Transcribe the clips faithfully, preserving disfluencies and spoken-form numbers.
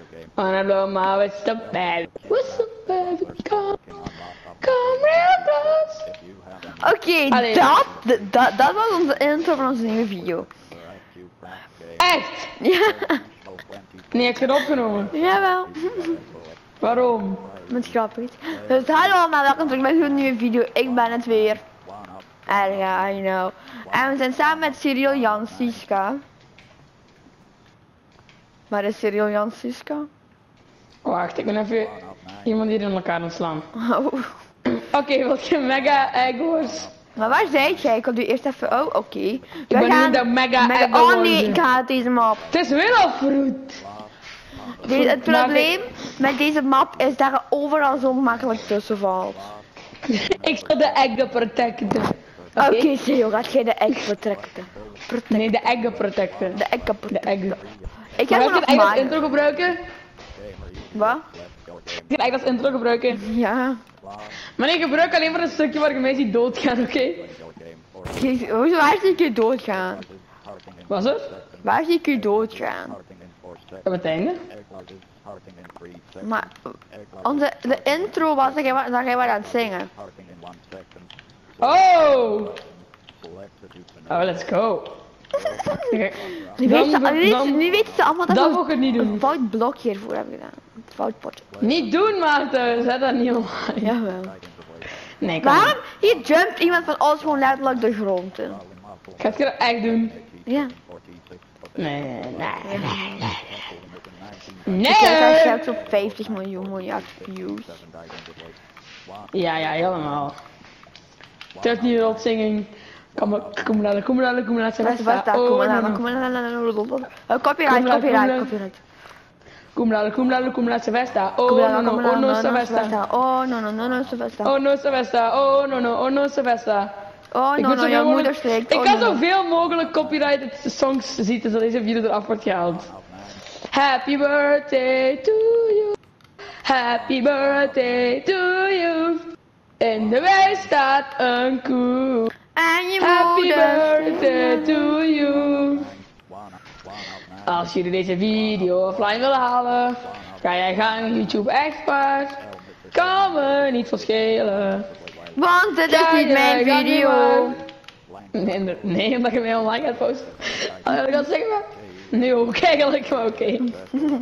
Wanna blow my whistle, baby. Whistle, baby, come. Come real close. Oké, okay, dat, dat, dat was onze intro van onze nieuwe video. Echt? Ja. Nee, ik heb het opgenomen. Jawel. Waarom? Met grappig. Dus hallo allemaal, welkom terug bij een nieuwe video. Ik ben het weer. En ja, I know. En we zijn samen met Cyril, Jan, Siska. Waar is Cyril, Jan, Siska? Wacht, ik ben even iemand hier in elkaar aan het slaan. Oh. Oké, okay, wat je mega eggers? Maar waar zijt jij? Ik had u eerst even. Oh, oké. Okay. Ik ben gaan... nu de mega, mega egg. Oh nee, ik haat deze map. Het is weer al fruit. Deze, het probleem met deze map is dat je overal zo makkelijk tussen valt. Ik zal de eggen protecten. Oké, okay? okay, Cyril, gaat jij de egg protecten? Protect. Nee, de eggen protecten. De eggen protecten. De eggen. Ik ga het egg als intro gebruiken. Wat? Ik ga het egg als intro gebruiken. Ja. Maar nee, gebruik alleen maar een stukje waar je mij ziet doodgaan, oké? Okay? Hoezo, waar zie ik je doodgaan? Wat is het? Waar zie ik je doodgaan? Op het einde. Maar onze, de intro was dat jij, dat jij was aan het zingen. Oh! Oh, let's go. Okay. Nu, weet ze, nu, weet, nu weten ze allemaal dat, dat we het niet doen. Een fout blokje hiervoor hebben gedaan. Een fout potje. Niet doen, Maarten. Zet dat niet online. Jawel. Nee, kom waarom? Hier jumpt iemand van ons gewoon letterlijk de grond in. Gaat je dat echt doen? Ja. Nee, nee, nee, nee. Nee! Hij krijgt zo'n vijftig miljoen miljard views. Ja, ja, helemaal. dertien rot zingen. Kom maar, kom maar, kom maar, kom maar, kom maar. Kom maar, kom maar. Copyright, copyright, copyright. Kom la, kom la, kom la, Sevesta. Oh no no, oh no, Sevesta. Oh no no no no, Sevesta. Oh no, Sevesta. Oh no no, oh no, Sevesta. Oh no no, jouw moeder steekt. Ik kan zoveel mogelijk copyrighted songs zien, zodat deze video eraf wordt gehaald. Happy birthday to you. Happy birthday to you. In de wei staat een koe. En je Happy moeder. birthday to you. Als jullie deze video offline willen halen, ga jij gaan YouTube expert. Kan me niet verschillen. Want het is niet mijn video. Nee, nee, omdat je mij online gaat posten. Oh, dat gaat zeggen maar. Nee, ook eigenlijk, maar oké. Okay.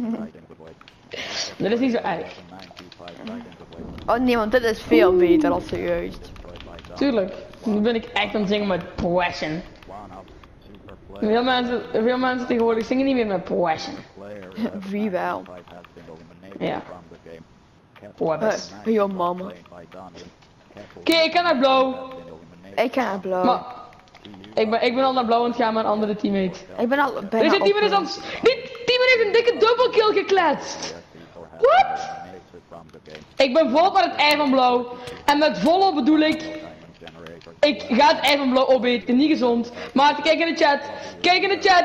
Dat is niet zo erg. Oh nee, want dit is veel beter als serieus. Tuurlijk. Nu ben ik echt aan het zingen met passion. Veel mensen, veel mensen tegenwoordig zingen niet meer met passion. Wie wel? Ja. Wat? Uh, Yo mama. Oké, okay, ik ga naar blauw. Ik ga naar blauw. Maar, ik, ben, ik ben al naar blauw aan het gaan met een andere teammate. Ik ben al bijna Deze teammate is aan het... Die teammate heeft een dikke dubbelkill gekletst. Wat? Ik ben volop aan het ei van blauw. En met volop bedoel ik... Ik ga het ei van blauw opeten, niet gezond. Maar kijk in de chat. Kijk in de chat.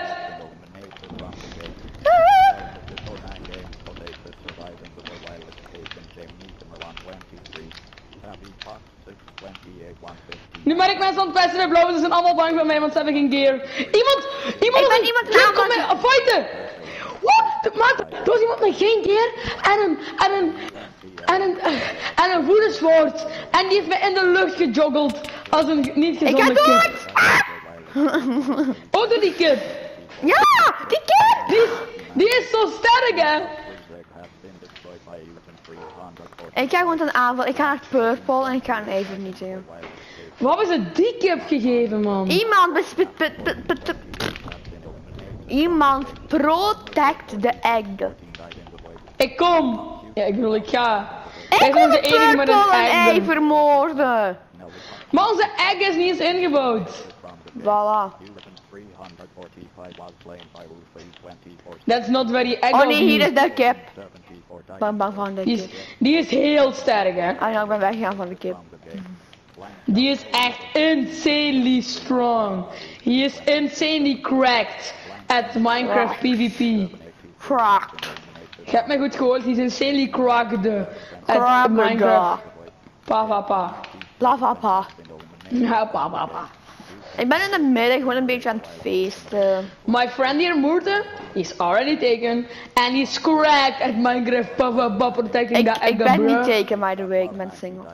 Nu ben ik mensen aan het pesten met blauw, ze zijn allemaal bang voor mij, want ze hebben geen gear. Iemand, iemand, ik ben iemand aan kom mij fighten. Wat? Maat, er was iemand met geen gear en een, en een, en een, en een voederswoord. En die heeft me in de lucht gejoggeld als een niet gezonde kip. Ik ga dood! Oh, door die kip. Ja, die kip! Die is, die is zo sterk, hè. Ik ga gewoon een aanval. Ik ga naar purple en ik ga hem even niet zien. Wat is het die kip gegeven, man? Iemand bespit, bespit, bespit, Iemand protect de egg. Ik kom. Ja, ik bedoel, ik ga. Ik wil de enige met een ei vermoorden. Maar onze egg is niet eens ingebouwd. Voilà. That's not very egg. Oh nee, hier is de kip. Ik ben bang van de die kip. Is, die is heel sterk, hè? Ah ja, ik ben weggegaan van de kip. Die is echt insanely strong. He is insanely cracked at Minecraft PvP. Cracked. Je hebt me goed gehoord, hij is insanely cracked at Minecraft. Pa pa pa. Bla pa pa. Ja, pa pa pa. Ik ben in de middag gewoon een beetje aan het feesten. My friend here, Moerte, is already taken. And he's cracked at Minecraft Papa Papa protecting Ik, the ik egg, ben bro. niet teken, by the way, ik ben single.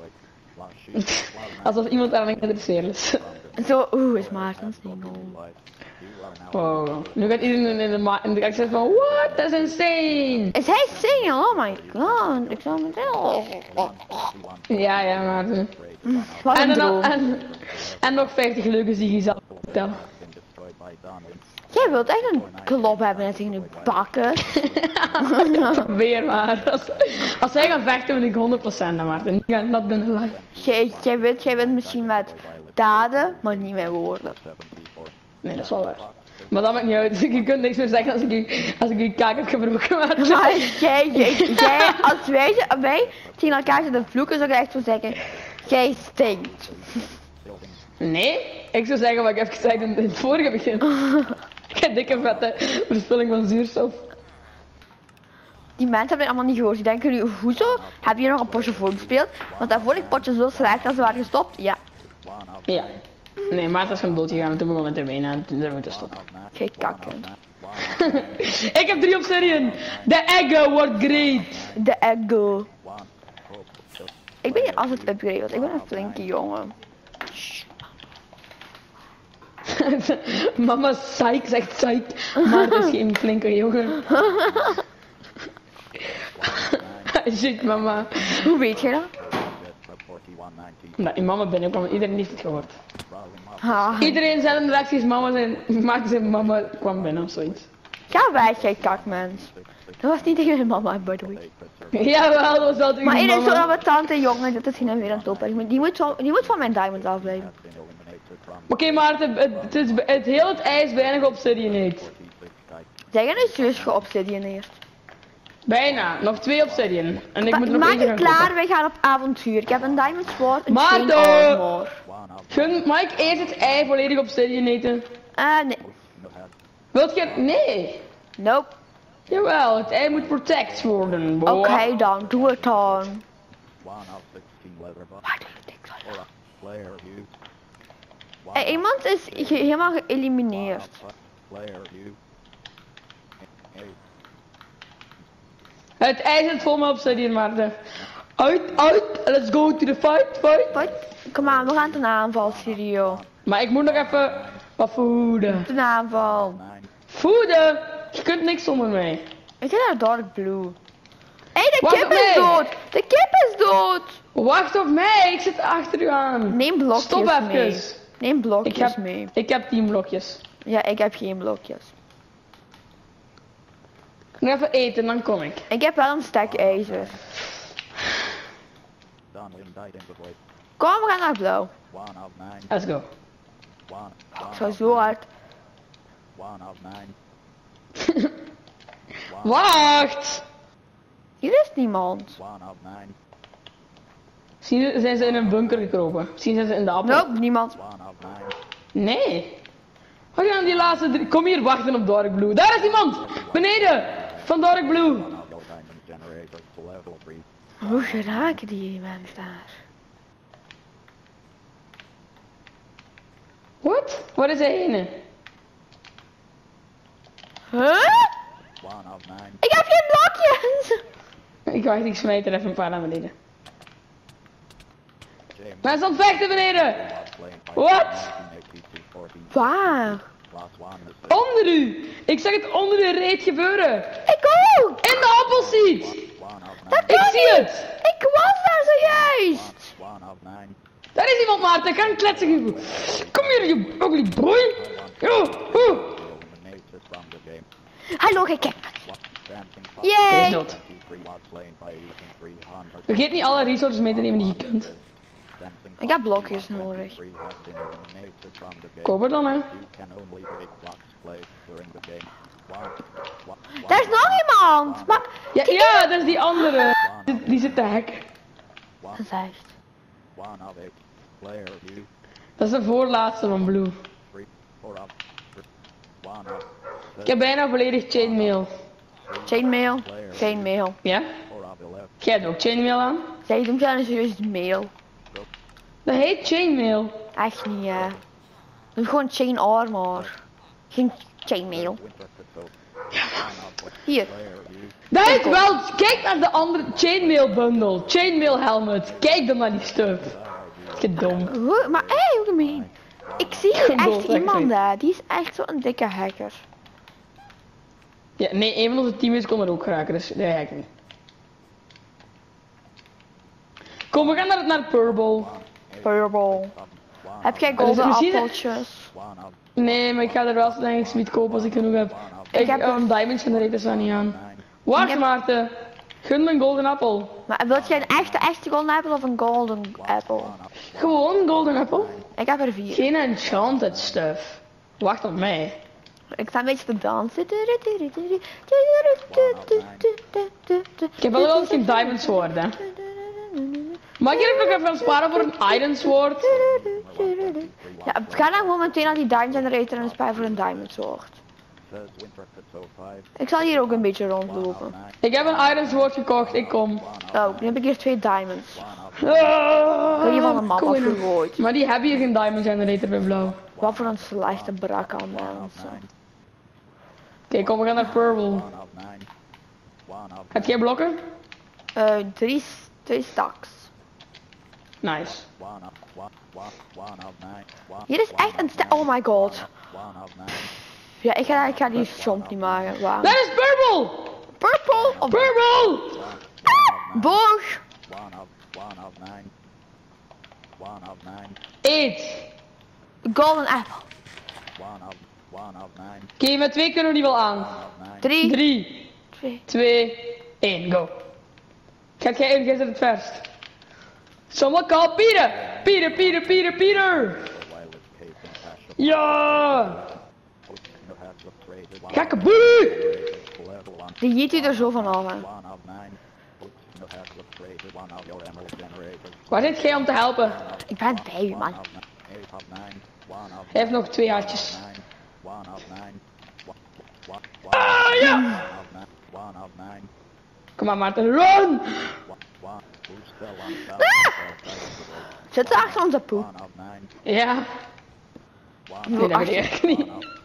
Alsof iemand daar aan geïnteresseerd is. Zo, oeh, is Maarten single. Oh, nu gaat iedereen in de ma in de kijk zeggen van, what, dat is insane. Is hij single? Oh my god, ik zou meteen... Ja, ja, maar... Wat En, een dan, droom. en, en nog vijftig leuke die je zal vertellen. Jij wilt echt een klop hebben net tegen de bakken. Weer maar. Als, als zij gaan vechten ben ik honderd procent naar Maarten. Ja, dat ben ik live. Jij, jij, weet, jij bent misschien met daden, maar niet met woorden. Nee, dat is wel waar. Maar dat maakt niet uit. Je kunt niks meer zeggen als ik je, als ik je kaak heb gebroken. Maar Maar jij, jij, jij, als wij, wij tegen elkaar zitten vloeken, zou ik echt zo zeggen, jij stinkt. nee, ik zou zeggen wat ik heb gezegd in, in het vorige begin. Ik heb dikke vette verspilling van zuurstof. Die mensen hebben het allemaal niet gehoord. Die denken nu, hoezo heb je nog een potje voorgespeeld? Want dat vorige potje zo slecht als ze waren gestopt. Ja. Ja. Nee, Maarten is gewoon dood gegaan en toen begon met te wenen en toen zijn we moeten stoppen. Geen kakken. Ik heb drie obsidian. De egg wordt great. De ego. Ik ben hier altijd upgrade, want ik ben een flinke jongen. Mama psych zegt psych, maar het is geen flinke jongen. Shit mama. Hoe weet je dat? Nou, in mama binnenkwam, iedereen heeft het gehoord. Ha. Iedereen zei in de reacties, mama zijn, maakte zijn mama kwam binnen of zoiets. Ga weg, jij kakmens. Dat was niet tegen mijn mama, by the way. Jawel, dat was wel tegen Maar mijn iedereen mama. zo met tante jongen, dit is hier weer aan het lopen. Die moet, zo, die moet van mijn diamond afblijven. Oké okay, Maarten, het, het, is, het heel het ijs weinig obsidian heeft. Zeg je nu zus geobsidioneerd? Bijna, nog twee obsidian. En ik Ma moet nog maak één gaan het klaar, kopen. wij gaan op avontuur. Ik heb een diamond sword en Maarten! geen armor. Gun, mag ik eerst het ei volledig obsidian eten? Eh, nee. Wilt je... Nee. Nope. Jawel, het ei moet protect worden. Oké okay, dan, doe het dan. One out sixteen leather bucks. Waar doe je niks aan? Or a player you. Hey, iemand is ge helemaal geëlimineerd. Player you. Hey. Het ei zit vol met obsidian, Maarten. Uit, uit, let's go to the fight, fight. Wat? Kom aan, we gaan ten aanval, Sirio. Maar ik moet nog even wat voeden. Ten aanval. Nine. Voeden? Je kunt niks zonder mij. Ik heb naar dark blue. Hé, hey, de Wacht kip op is mij. dood! De kip is dood! Wacht op mij, ik zit achter u aan. Neem blokjes Stop even. mee. Neem blokjes Ik heb, mee. ik heb tien blokjes. Ja, ik heb geen blokjes. Nog even eten, dan kom ik. Ik heb wel een stek ijzer. Done. Liam died in the void. Kom, we gaan naar blauw. One out nine. Let's go. One. One Zo out zo nine. hard. One out nine. One. Wacht! Hier is niemand. One out nine. Misschien zijn ze in een bunker gekropen. Misschien zijn ze in de appel. Nope, niemand. One out nine. Nee. Wat gaan die laatste drie... Kom hier wachten op Dark Blue. Daar is iemand! Beneden! Van Dark Blue. One out your diamond generator to level three. Hoe geraken die mensen daar? Wat? Waar is hij heen? Huh? One out nine. Ik heb geen blokjes! Ik wacht, ik smijt er even een paar naar beneden. James. Mensen aan het vechten beneden! Last playing fight. What? nineteen eighty-two fourteen. Waar? Last one is Onder u! Ik zag het onder u reet gebeuren! Ik ook! In de appelseed! one out Dat nine. Ik zie het! Ik was daar zojuist! One out nine. Daar is iemand, Maarten, ga kletsen. Kom hier, you ugly boy! Yo, oh. Eliminated from the game. Hallo, ik heb Dancing Hij is Yay! dood. three was slain by using three hundred. Vergeet niet alle resources mee te nemen die je kunt. Dancing Ik heb blokjes nodig. three has been eliminated from the game. Koop er dan, hè. You can only break blocks placed during the game. One, one, Daar is nog iemand! Maar... Ja, ja, dat is die andere. Die, die zit te hacken. one, Gezegd. one of eight. Player you. Dat is de voorlaatste van Blue. Three, four up. One up. Ik heb bijna volledig chainmail. Chainmail? Chainmail. Ja? Four up eleven. Jij hebt ook chainmail aan? Zij doen wel een serieus mail. Dat heet chainmail. Echt niet, ja. Doe gewoon chain armor. Geen chainmail. Hier. Dat is wel, kijk naar de andere chainmail bundle. Chainmail helmet. Kijk dan naar die stuff. Je dom. Hoe, maar hé, hey, hoe gemeen. Ik zie hier echt Dood, iemand echt. daar. Die is echt zo'n dikke hacker. Ja, nee, een van onze teammates kon er ook geraken, dus nee, ik niet. Kom, we gaan naar, naar Purple. Purple. Heb jij Dus golden we zien het. appeltjes? Nee, maar ik ga er wel denk ik niet kopen als ik genoeg heb. Ik, Ik heb heb er- een diamond generator staan niet aan. Wacht Ik heb- Maarten, gun me een golden appel. Maar wil jij een echte, echte golden apple of een golden apple? Gewoon een golden appel. Ik heb er vier. Geen enchanted stuff. Wacht op mij. Ik sta een beetje te dansen. Ik heb wel wel geen diamond sword, hè. Mag ik hier ook nog even sparen voor een iron sword? Ja, ga dan gewoon meteen naar die diamond generator en sparen voor een diamond sword. Ik zal hier ook een beetje rondlopen. Ik heb een iron sword gekocht, ik kom. Oh, nu heb ik hier twee diamonds. Ah, Kun je van de map kom in. afgegooid. Maar die hebben hier geen diamond generator bij blauw. Wat voor een slechte brak aan mensen. Oké, kom, we gaan naar Purple. Heb jij blokken? Eh, drie, twee stacks. Nice. Hier is echt een sta- oh my god. Ja, ik ga, ik ga die chomp niet maken. Waarom? Dat is Purple! Purple! Of Purple! boog! Eet! Golden apple. Oké, met twee kunnen we die wel aan. Drie. Drie, Twee. twee, één, go. Gaat jij in, jij zit het verst. Someone call Pieter! Pieter, Pieter, Pieter, Pieter! Ja! Kakkaboe! Die jiet u er zo van af. Hè. Waar zit jij om te helpen? Ik ben bij u, man. Hij heeft nog twee hartjes. Ah, ja! Kom maar Maarten, run! Zit ze achter onze poep? Ja. Nee, dat weet ik echt niet.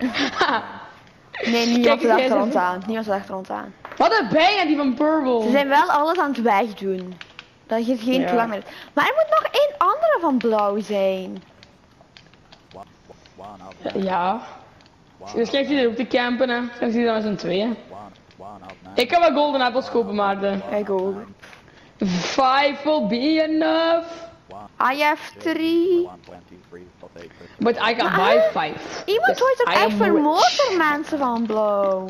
Nee, niemand Kijk, is jij achter zit- ons aan. Niemand is achter ons aan. Wat een bijna die van Ze Purple. zijn wel alles aan het wegdoen. Dat je geen Ja. toegang meer hebt. Maar er moet nog één andere van blauw zijn. Ja. Dus kijk je er ook te campen, hè. Dan zie je dan met z'n tweeën. Ik kan wel golden appels kopen, Maarten. Kijk ook. Five will be enough. I have three. But I can buy five. Iemand Yes, wordt ook I echt am rich. vermoord door mensen van blauw.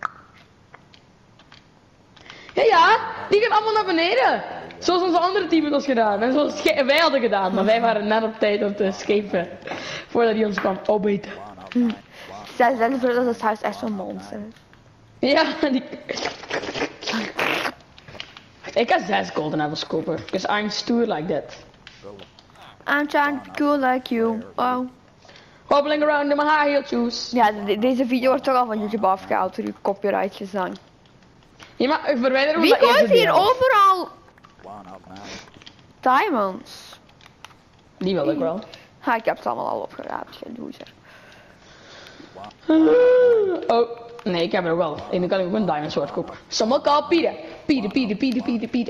Ja, ja, die gaan allemaal naar beneden. Zoals onze andere team het ons gedaan. En zoals ge- wij hadden gedaan. Maar wij waren net op tijd om te escapen. Voordat hij ons kwam opeten. Zij zijn voor dat het huis echt zo'n monster is. Ja, die... Ik ga zes golden apples kopen. Because I'm stoer like that. I'm trying to be cool like you. Oh. Hobbling around in my high heel shoes. Ja, de- deze video wordt toch al van YouTube afgehaald door uw copyright gezang. Ja, maar verwijder hem Wie dat eerste gooit hier deel. overal diamonds? Die wil ik wel. Ha, ik heb het allemaal al opgeraapt, geen loser. Oh, nee, ik heb er ook wel. En dan kan ik ook een diamond sword kopen. Sommige call Pieter. Pieter, Pieter, Pieter, Pieter, Pieter.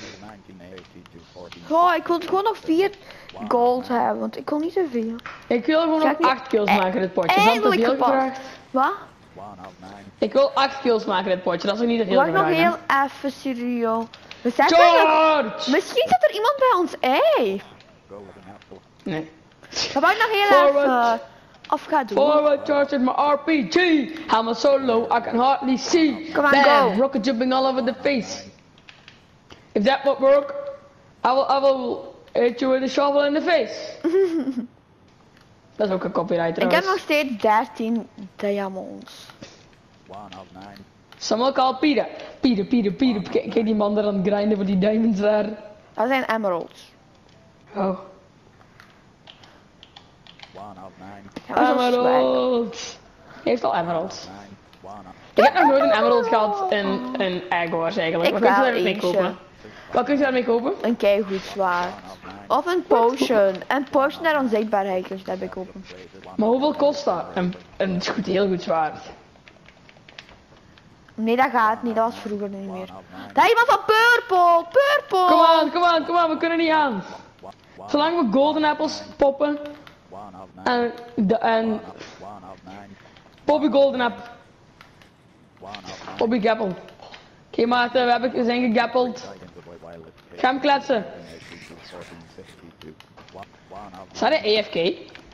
Oh, ik wil gewoon nog vier gold hebben, want ik kon niet te veel. Ik wil gewoon Ga nog ik niet- acht kills Eh, maken in dit potje. Is dat te Eindelijk veel gepast. gevraagd? Wat? Ik wil acht kills maken in dit potje. Dat is ook niet te veel Wacht nog gevraagd, hè? heel even, serieus. We zijn George! Misschien zit er iemand bij ons. Hey. Nee. Dat wou ik nog heel Forward. even af gaan doen. Forward charge with my R P G. I'm a solo, I can hardly see. Come on, Bam, go. rocket jumping all over the face. If that won't work, I will, I will hit you with a shovel in the face. Dat is ook een copyright Ik trouwens. heb nog steeds dertien diamonds. Sommige call Pieter. Pieter, Pieter, Pieter. Kijk, kijk die man daar aan het grinden voor die diamonds daar. Dat zijn emeralds. Oh. Ja, maar zo swag. Emeralds. Hij heeft al emeralds. Ik heb nog nooit een emerald gehad in, in Agors eigenlijk. Ik Wat kun je wel daarmee eentje. kopen? Wat kun je daarmee kopen? Een keigoed zwaard. Of een potion. Een potion naar onzichtbaarheid, dus dat heb ik open. Maar hoeveel kost dat? Een, een is goed, heel goed zwaard. Nee, dat gaat niet. Dat was vroeger niet meer. Daar iemand van purple! Purple! Kom aan, kom aan, kom aan, we kunnen niet aan. Zolang we golden apples poppen. En, de, en Poppy golden apple. Poppy gappel. Oké okay, Maarten, we, hebben, we zijn gegappeld. Ga hem kletsen. Sta je A F K?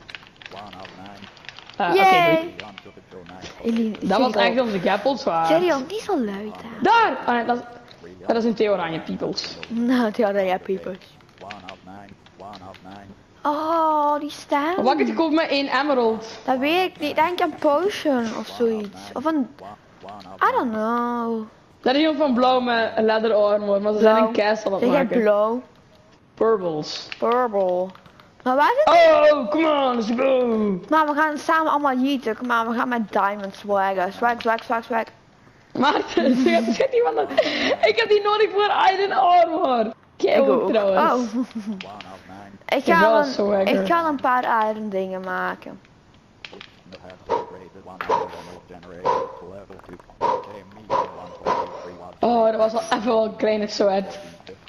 Uh, Oké, okay, goed. Dat was echt onze gappels waar. Serion, niet zo luid hè. Daar! Oh, nee, dat, dat is een Theo Oranje peoples. Nou, Theo Oranje peoples. Oh, die staan. Wat heb je gekocht met één emerald? Dat weet ik niet. Denk een potion of zoiets. Of een... I don't know. Dat is iemand van blauw met een leather armor, maar ze zijn een castle aan het maken. Zeg blauw? Purples. Purple. Maar waar zit het? Oh, come on, let's go. Maar we gaan samen allemaal jeeten. Kom maar, we gaan met diamond swaggen. Swag, swag, swag, swag. Maarten, zet die van de... Ik heb die nodig voor iron armor. Kijk ook trouwens. Oh. ik, ga een, ik ga een paar iron dingen maken. Oh, dat was wel even wel een kleine sweat.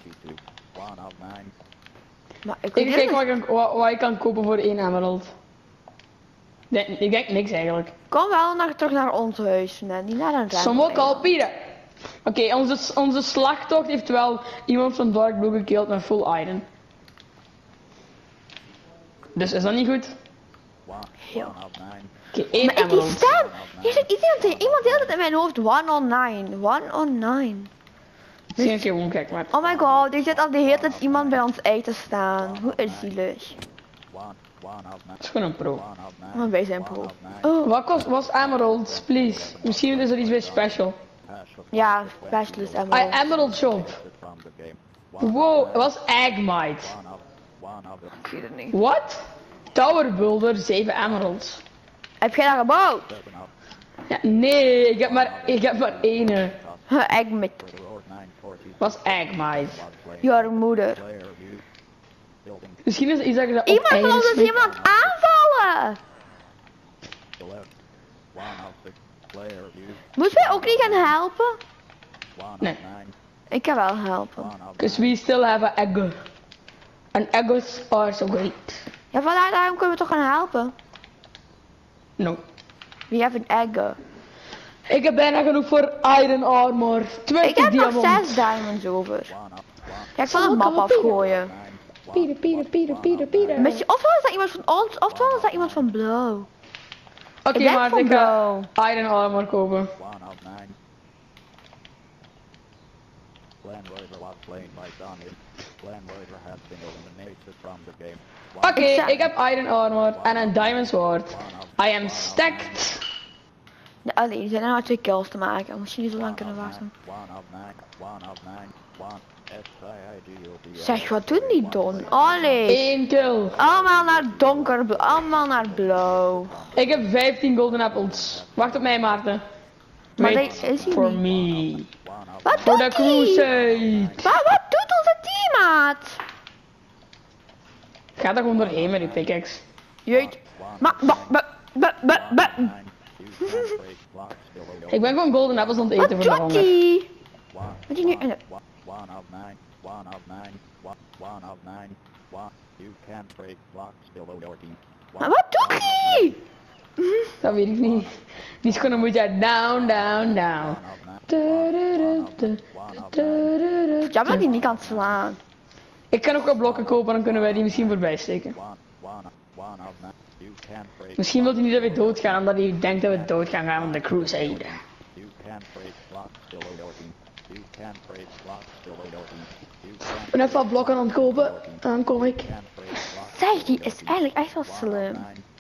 Maar ik ik kijk wat, ik, wat, wat ik kan kopen voor één emerald. Nee, ik denk niks eigenlijk. Kom wel naar, terug naar ons huis, nee, niet naar een ruimte. Sommige kalpieren. Oké, okay, onze, onze slagtocht heeft wel iemand van Dark Blue gekild met full iron. Dus is dat niet goed? Ja. Oké, één maar emerald. Die stem, hier zit iemand, iemand heel in mijn hoofd. one oh nine, one oh nine. Misschien een keer gewoon kijk maar. Oh my god, er zit al de hele tijd iemand bij ons ei te staan. Hoe is die dus? Het is gewoon een pro. Oh, wij zijn pro. Oh. Wat kost, was emeralds, please? Misschien is er iets weer special. Ja, specialist emerald. Ah, emerald shop. Wow, het was Agmite. Ik weet het niet. What? Tower Builder, zeven emeralds. Heb jij dat gebouwd? Ja, nee, ik heb maar, ik heb maar één. Agmite. Was Agmite. Jouw moeder. Misschien is er iets dat je dat iemand van ons is iemand aanvallen! Moeten wij ook niet gaan helpen? Nee. Ik kan wel helpen. Because we still have an egg. And eggs are so great. Ja, vandaar daarom kunnen we toch gaan helpen? No. We have an egg. Ik heb bijna genoeg voor iron armor. twintig ik heb diamond. nog zes diamonds over. Ja, ik zal een map afgooien. Pieter, Pieter, Pieter, Pieter, Pieter. Met je, ofwel is dat iemand van ons, ofwel is dat iemand van Blauw. Oké, okay, maar ik ga iron armor kopen. Oké, okay, ik heb iron armor en een diamond sword. I am stacked. Ja, alleen, er zijn er nog twee kills te maken. Misschien niet zo lang kunnen wachten. Zeg, wat doen die Don? Allee. Eén kill. Allemaal naar donker, allemaal naar blauw. Ik heb vijftien golden apples. Wacht op mij, Maarten. Maar Wait is hij for niet? me. Wat voor doet de crusade. Maar wat doet onze teammaat? Ga er gewoon doorheen met die pickaxe. Jeet. Maar, ba, ba, ba, ba, ba. Ik ben gewoon golden apples aan het eten voor de honger. Wat doet hij? Wat is nu in de... Maar wat doet hij? Dat weet ik niet. Die is gewoon een moeite down, down, down. Jammer dat hij niet kan slaan. Ik kan ook wel blokken kopen, dan kunnen wij die misschien voorbij steken. Misschien wil hij niet dat we doodgaan, omdat hij denkt dat we dood gaan gaan van de crusade. Ik ben even wat blokken aan het kopen, dan kom ik. Zeg, die is eigenlijk echt wel slim.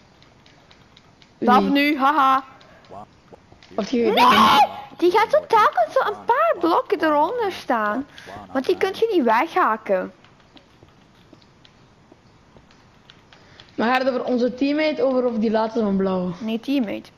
Wat nu, haha. Of die... Nee! Die gaat zo telkens zo een paar blokken eronder staan. Want die kunt je niet weghaken. Maar gaat het over onze teammate over of die laatste van blauw? Nee, teammate.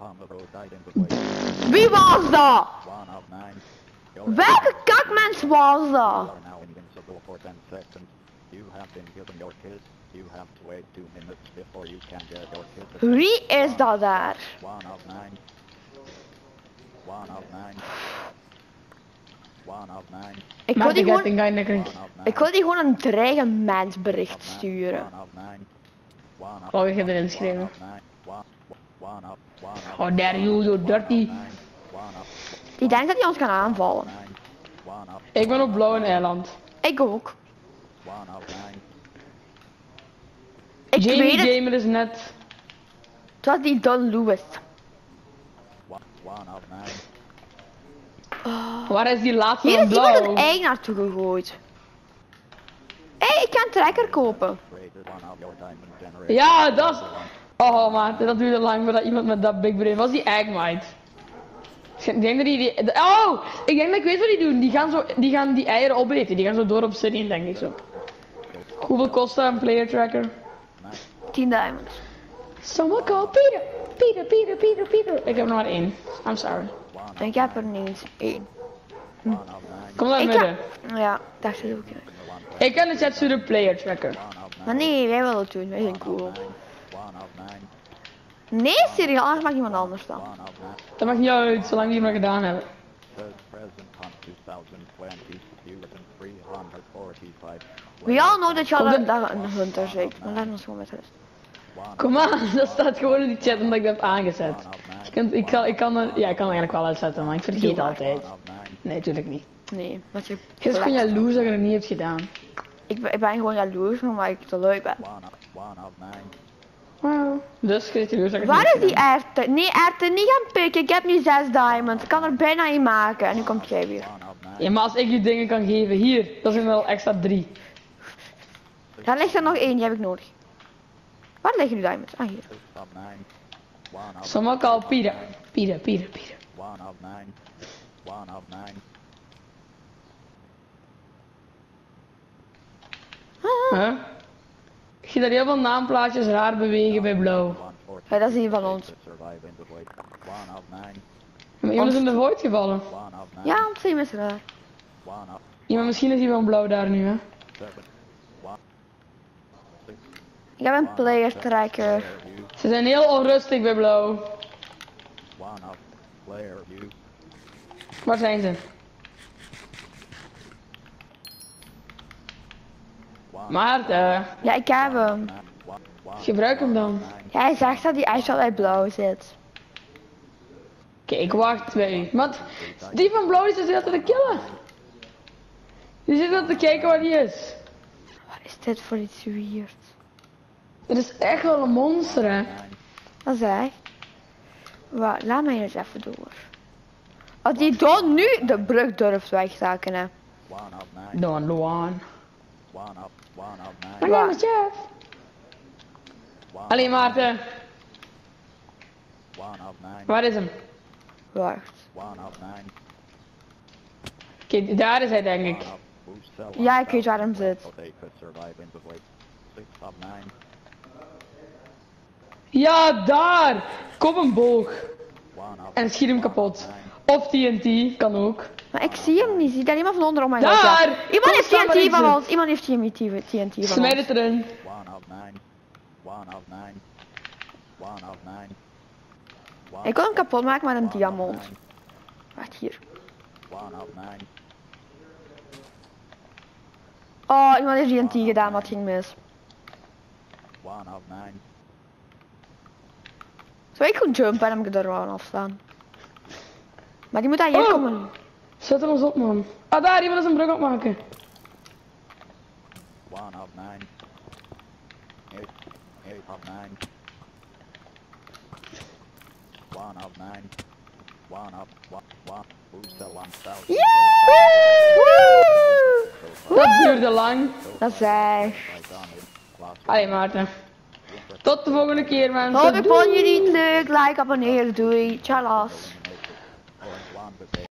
Wie was dat? One of nine. Welke kakmens was dat? You are now invincible for ten seconds. You have been given your kit. You have to wait two minutes before you can get your kit. Wie is dat daar? One of nine. One of nine. One of nine. Ik wil Maar die die gaat gewoon, een guy lekker. One of nine. ik wil die gewoon een dreigementsbericht sturen. One of nine. One of Oh, ik heb erin geschreven. nine. One, one of, one of, Oh, there you, you dirty. nine. One of Die denkt dat hij ons kan aanvallen. nine. One of, Ik ben op blauw in eiland. Ik ook. one of nine. Ik Jamie weet het. Gamer is net. Het was die Don Lewis. One, one of nine. Waar is die laatste Hier van is iemand een blauw? ei naartoe gegooid. Hé, hey, ik kan een trekker kopen. Created one of your diamond generators. Ja, dat is... Oh man, dat duurde lang voordat iemand met dat big brain was. Die Eggmite. Ik denk dat die, die... de- Oh! Ik denk dat ik weet wat die doen. Die gaan, zo, die gaan die eieren opeten. Die gaan zo door op Obsidian, denk ik zo. Hoeveel kost dat een player tracker? tien diamonds. Someone call Peter! Peter, Peter, Peter, Peter! Ik heb er nog maar één. I'm sorry. En ik heb er niet eens één. One of nine. Kom naar het Ik midden. heb... Ja, daar zit ook in. Ik kan de chat sturen player tracker. One of nine. Maar nee, wij willen het doen. Wij zijn cool. One of nine. Nee, serieus, anders mag iemand anders dan. One of nine. Dat maakt niet uit, zolang die het maar gedaan hebben. Says present on twenty twenty. Using three hundred forty-five. We all know dat je al Op de- een dag een hunter zegt. Maar laat ons gewoon met rust. Kom aan, dat staat gewoon in die chat omdat ik dat heb aangezet. One of nine. Ik kan, ik kan, ik kan er, ja, ik kan er eigenlijk wel uitzetten, maar ik vergeet het Doe maar. altijd. One of nine. Nee, natuurlijk niet. Nee, wat je... Je is gewoon jaloers dat je het niet hebt gedaan. Ik ben, ik ben gewoon jaloers omdat ik te leuk ben. One of, one of nine. Wauw. Dus ik ben jaloers dat ik het Waar niet is die heb erwten? Nee, erwten niet gaan pikken. Ik heb nu zes diamonds. Ik kan er bijna in maken. En nu komt jij weer. One of nine. gedaan. Ja, maar als ik je dingen kan geven, hier, dat zijn wel extra drie. Daar ligt er nog één, die heb ik nodig. Waar liggen die diamonds? Ah, hier. Six of nine. One of Sommige call Peter. Peter, Peter, Peter. One of nine. One of nine. Huh? Ik zie dat heel veel naamplaatjes raar bewegen bij blauw. One forty. Ja, dat is een van ons. To survive in the void. One of nine. Maar iemand is in de void gevallen. One of nine. Ja, want ze is raar. One of Iemand misschien is die van blauw daar nu, hè. seven. One. Six. Ik heb een player tracker. Player you. Ze zijn heel onrustig bij blauw. One of player you. Waar zijn ze? One Maarten, Ja, ik heb hem. nine. One. One. gebruik hem dan. Nine. Ja, hij zegt dat hij echt al uit blauw zit. Oké, ik wacht bij u. Want die van blauw die zit de hele tijd te killen. Die zit net te kijken waar die is. Wat is dit voor iets weird? Dat is echt wel een monster, hè. Wat zeg? Wacht, laat mij eens even door. Als die Don nu de brug durft wegzaken, hè. One of nine. Don Luan. One of one of nine. Mijn naam is Jeff. One Allee, of Maarten. One of nine. Waar is hem? Wacht. One of nine. Oké, daar is hij, denk ik. One of who's cell Ja, ik weet waar hem zit. so they could survive in the void. Six of nine. Ja, daar! Kom een boog. One of En schiet hem kapot. Of T N T, kan ook. Maar ik zie hem niet. Zie daar iemand van onder? Oh my Daar! god. ja. Iemand Kom, heeft sta maar T N T in van zit. ons. Iemand heeft T N T van Smijt ons. het erin. one of nine. One of nine. One of nine. One Ik kon hem kapot maken met een one of diamant. nine. Wacht hier. One of nine. Oh, iemand heeft T N T gedaan, wat ging mis. One of nine. Zou ik goed jumpen en hem er gewoon afstaan? Maar die moet daar hier Oh. komen. Zet er ons op, man. Ah, daar, iemand is een brug opmaken. One of nine. Eight. Eight of nine. One of nine. One of one. One. Who's the one thousand? Woe! Dat duurde lang. Dat zeg. Allee, Maarten. Tot de volgende keer, mensen. Hoop ik vond jullie het leuk. Like, abonneer, doei. Tjallas.